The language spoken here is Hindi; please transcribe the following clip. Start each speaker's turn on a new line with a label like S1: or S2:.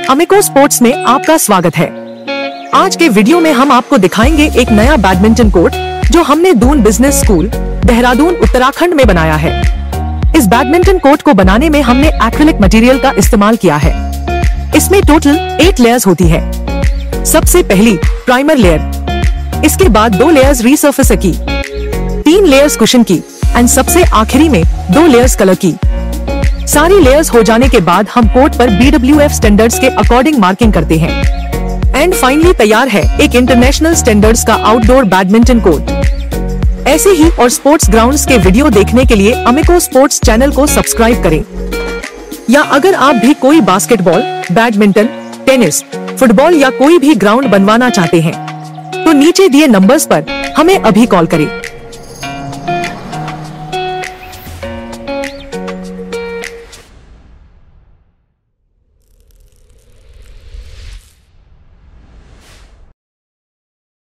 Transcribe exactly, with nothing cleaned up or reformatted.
S1: अमिको स्पोर्ट्स में आपका स्वागत है। आज के वीडियो में हम आपको दिखाएंगे एक नया बैडमिंटन कोर्ट जो हमने दून बिजनेस स्कूल देहरादून उत्तराखंड में बनाया है। इस बैडमिंटन कोर्ट को बनाने में हमने एक्रिलिक मटेरियल का इस्तेमाल किया है। इसमें टोटल एट लेयर्स होती है। सबसे पहली प्राइमर लेयर, इसके बाद दो लेयर्स रीसर्फेस की, तीन लेयर्स कुशन की एंड सबसे आखिरी में दो लेयर्स कलर की। सारी लेयर्स हो जाने के बाद हम कोर्ट पर बी डब्ल्यू एफ स्टैंडर्ड्स के अकॉर्डिंग मार्किंग करते हैं एंड फाइनली तैयार है एक इंटरनेशनल स्टैंडर्ड्स का आउटडोर बैडमिंटन कोर्ट। ऐसे ही और स्पोर्ट्स ग्राउंड्स के वीडियो देखने के लिए अमिको स्पोर्ट्स चैनल को सब्सक्राइब करें। या अगर आप भी कोई बास्केटबॉल, बैडमिंटन, टेनिस, फुटबॉल या कोई भी ग्राउंड बनवाना चाहते हैं तो नीचे दिए नंबर्स पर हमें अभी कॉल करें।